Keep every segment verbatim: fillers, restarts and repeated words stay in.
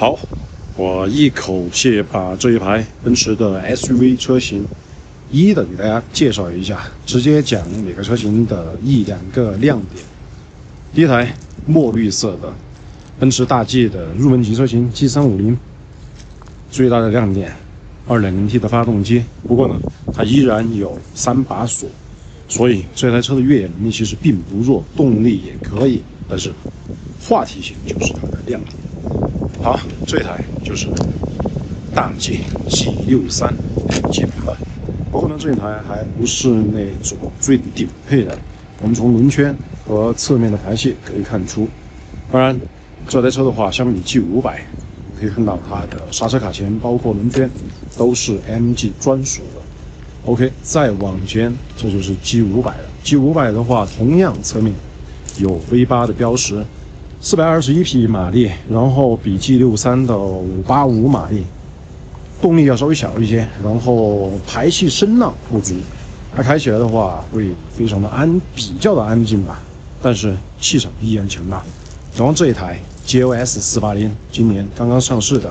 好，我一口气把这一排奔驰的 S U V 车型一一的给大家介绍一下，直接讲每个车型的一两个亮点。第一台墨绿色的奔驰大 G 的入门级车型 G 三五零，最大的亮点 二点零 T 的发动机，不过呢，它依然有三把锁，所以这台车的越野能力其实并不弱，动力也可以，但是话题性就是它的亮点。好，这台就是大 G G 六十三 M G 版本，不过呢，这一台还不是那种最顶配的。我们从轮圈和侧面的排气可以看出，当然，这台车的话，相比 G 五百，可以看到它的刹车卡钳包括轮圈都是 M G 专属的。OK， 再往前，这就是 G 五百了。G 五百的话，同样侧面有 V 八 的标识。四百二十一匹马力，然后比 G 六十三的五百八十五马力，动力要稍微小一些，然后排气声浪不足，它开起来的话会非常的安，比较的安静吧，但是气场依然强大。然后这一台 G L S 四八零，今年刚刚上市的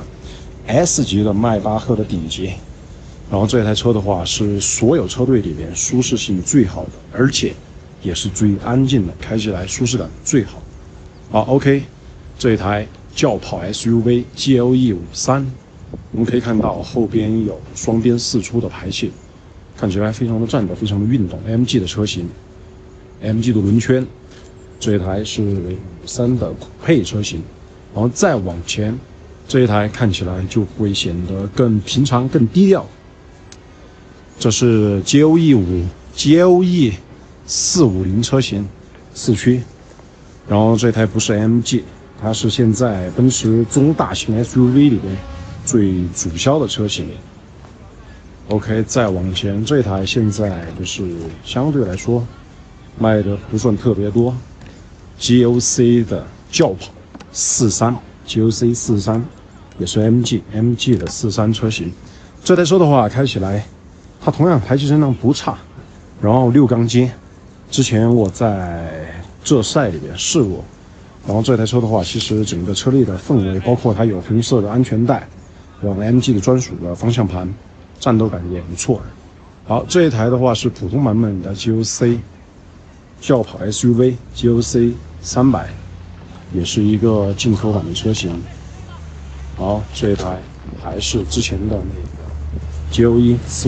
S 级的迈巴赫的顶级，然后这一台车的话是所有车队里面舒适性最好的，而且也是最安静的，开起来舒适感最好。好 ，OK， 这一台轿跑 S U V G L E 五三，我们可以看到后边有双边四出的排气，看起来非常的战斗，非常的运动。M G 的车型 ，M G 的轮圈，这一台是五三的酷配车型，然后再往前，这一台看起来就会显得更平常、更低调。这是 G L E 五 G L E 四五零车型四驱。然后这台不是 M G， 它是现在奔驰中大型 S U V 里面最主销的车型。OK， 再往前，这台现在就是相对来说卖的不算特别多 ，G L C 的轿跑四三 ，G L C 四三也是 M G M G 的四三车型。这台车的话开起来，它同样排气声浪不差，然后六缸机，之前我在浙赛里面试过，然后这台车的话，其实整个车内的氛围，包括它有红色的安全带，然后 M G 的专属的方向盘，战斗感也不错。好，这一台的话是普通版本的 G L C 轿跑 S U V G L C 三百，也是一个进口版的车型。好，这一台还是之前的那个 G L E 四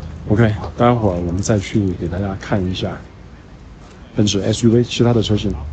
五零。OK， 待会儿我们再去给大家看一下奔驰 S U V 其他的车型。